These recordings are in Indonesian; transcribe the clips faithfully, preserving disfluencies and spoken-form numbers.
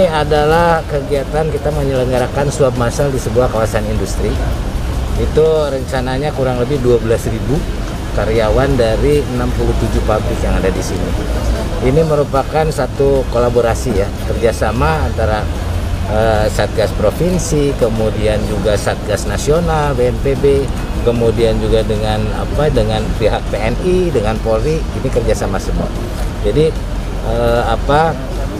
adalah kegiatan kita menyelenggarakan swab massal di sebuah kawasan industri. Itu rencananya kurang lebih dua belas ribu karyawan dari enam puluh tujuh pabrik yang ada di sini. Ini merupakan satu kolaborasi ya, kerjasama antara uh, Satgas Provinsi, kemudian juga Satgas Nasional, B N P B, kemudian juga dengan apa dengan pihak T N I, dengan Polri, ini kerjasama semua. Jadi uh, apa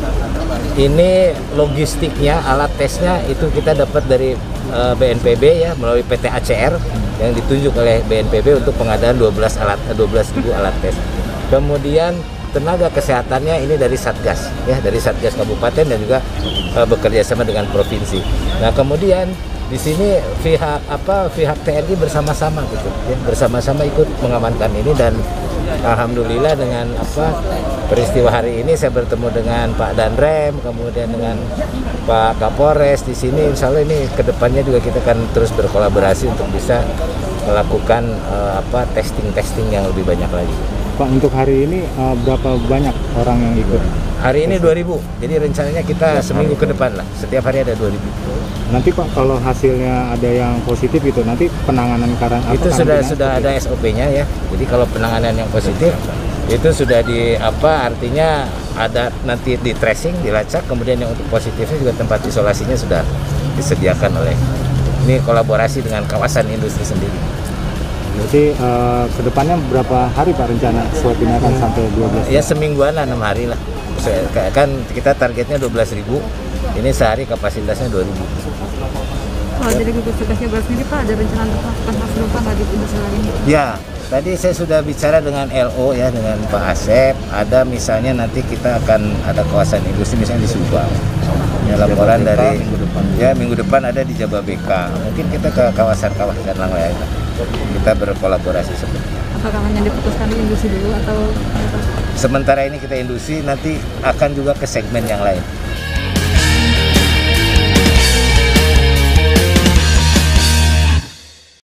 ini logistiknya, alat tesnya itu kita dapat dari uh, B N P B ya, melalui P T A C R yang ditunjuk oleh B N P B untuk pengadaan dua belas alat dua belas ribu alat tes. Kemudian tenaga kesehatannya ini dari Satgas ya, dari Satgas Kabupaten dan juga uh, bekerja sama dengan provinsi. Nah, kemudian di sini pihak apa pihak T N I bersama-sama gitu ya, bersama-sama ikut mengamankan ini. Dan alhamdulillah dengan apa peristiwa hari ini saya bertemu dengan Pak Danrem, kemudian dengan Pak Kapolres di sini. Insya Allah ini kedepannya juga kita akan terus berkolaborasi untuk bisa melakukan uh, apa testing-testing yang lebih banyak lagi. Pak, untuk hari ini uh, berapa banyak orang yang ikut? Hari ini dua ribu, jadi rencananya kita seminggu ke depan lah, setiap hari ada dua ribu. Nanti Pak, kalau hasilnya ada yang positif itu, nanti penanganan karang itu sudah sudah ada S O P-nya ya. Jadi kalau penanganan yang positif itu sudah di apa artinya ada nanti di tracing, dilacak, kemudian yang untuk positifnya juga tempat isolasinya sudah disediakan oleh. Ini kolaborasi dengan kawasan industri sendiri. Jadi uh, kedepannya berapa hari Pak rencana swab ini akan sampai dua belas? Ya semingguan lah, enam hari lah. Kan kita targetnya dua belas ribu, ini sehari kapasitasnya dua ribu. Kalau dari gugus tugasnya Barat sendiri Pak, ada rencana untuk melakukan hal serupa nggak di industri lain? Ya, tadi saya sudah bicara dengan L O ya, dengan Pak Asep. Ada misalnya nanti kita akan ada kawasan industri misalnya di Subang. Ya, laporan dari minggu depan. Ya minggu depan ada di Jababeka. Mungkin kita ke kawasan-kawasan lain. Kita berkolaborasi seperti itu. Apakah hanya diputuskan di industri dulu atau? Sementara ini kita industri, nanti akan juga ke segmen yang lain.